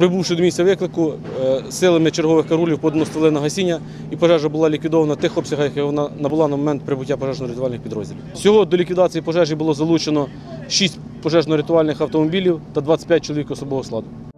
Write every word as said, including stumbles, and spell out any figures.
Прибувши до місця виклику, силами чергових караулів подано стволи на гасіння, і пожежа була ліквідована в тих обсягах, які вона набула на момент прибуття пожежно-рятувальних підрозділів. Всього до ліквідації пожежі було залучено шість пожежно-рятувальних автомобілів та двадцять п'ять чоловік особового складу.